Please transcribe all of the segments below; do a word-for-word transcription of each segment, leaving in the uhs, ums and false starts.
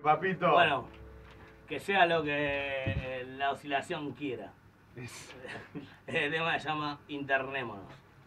papito. Bueno, que sea lo que la oscilación quiera. El tema se llama Internémonos.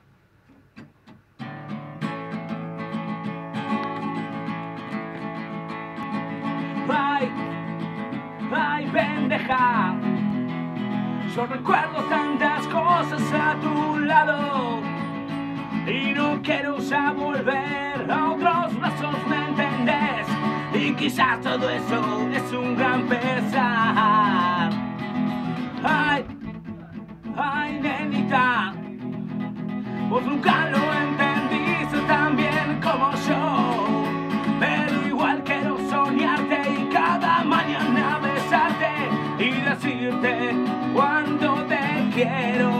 Ay, ay, pendeja. Yo recuerdo tantas cosas a tu lado y no quiero ya volver a otros brazos, ¿me entendés? Y quizás todo eso es un gran pesar. Ay, ay, nenita, vos nunca lo entendiste tan bien como yo, pero igual quiero soñarte y cada mañana besarte y decirte cuánto te quiero.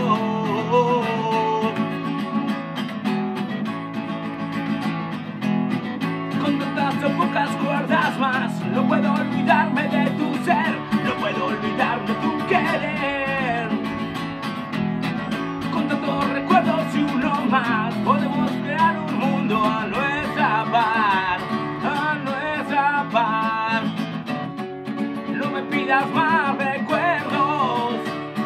Con tantas o pocas cuerdas más, no puedo olvidarme de tu ser, no puedo olvidarme de tu querer. Con tantos recuerdos y uno más, podemos crear un mundo a nuestra par, a nuestra par. No me pidas más recuerdos,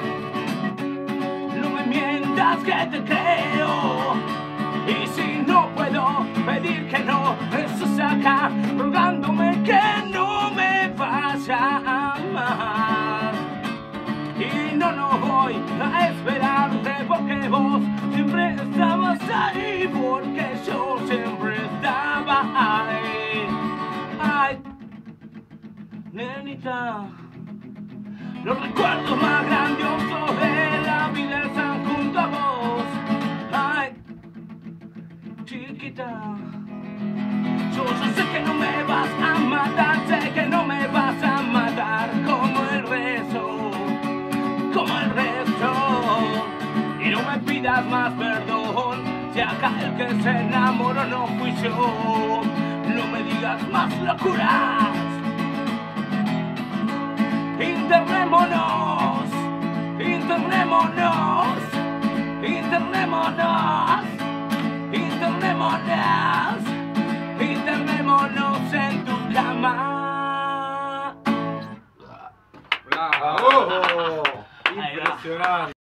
no me mientas que te creo. Y si no puedo pedir que no, eso saca rogándome que no me vaya a amar. Y no, no voy a esperarte porque vos siempre estabas ahí, porque yo siempre estaba ahí. Ay, nenita, los recuerdos más grandiosos de la vida están junto a vos. Ay, chiquita, yo, yo sé que no me vas a matar, sé que no me vas a matar como el resto, como el resto. Y no me pidas más perdón, si acá el que se enamoró no fui yo. No me digas más locuras. Internémonos, internémonos, internémonos, internémonos, internémonos en tu cama. ¡Bravo! Impresionante.